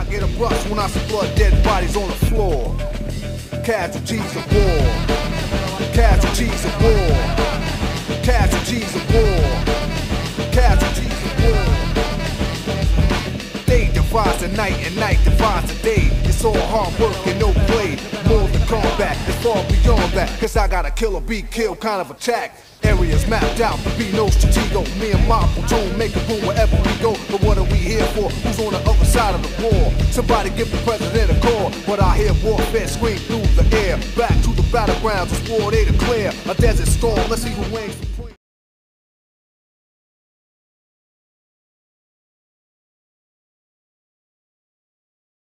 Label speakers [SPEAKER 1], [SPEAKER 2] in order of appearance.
[SPEAKER 1] I get a brush when I see blood, dead bodies on the floor. Casualties of war. Casualties of war. Casualties of war. Casualties of war. Day divides the night and night divides the day. It's all hard work and no play. More than combat, it's far beyond that. Cause I got a kill or be killed kind of attack. Areas mapped out, to be no stratego. Me and my platoon make a boom wherever we go. But what are we here for? Who's on the other side of the war? Somebody give the president a call. But I hear warfare scream through the air. Back to the battlegrounds, it's war they declare. A desert storm, let's see who wins.